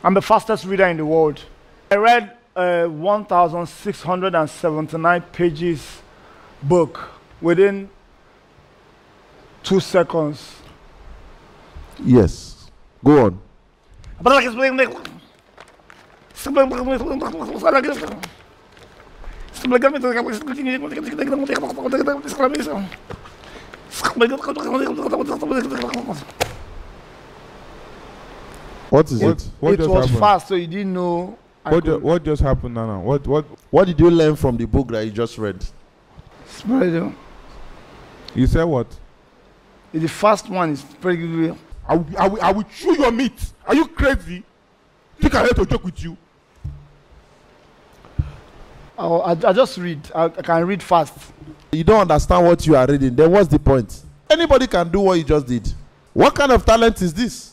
I'm the fastest reader in the world. I read a 1,679 pages book within 2 seconds. Yes. Go on. What is it? What It just was happened? fast, so you didn't know. What just happened now? What did you learn from the book that you just read? Spread. You said what? The first one is pretty real. I will chew your meat. Are you crazy? Think I hate to joke with you? I just read. I can read fast. You don't understand what you are reading. Then what's the point? Anybody can do what you just did. What kind of talent is this?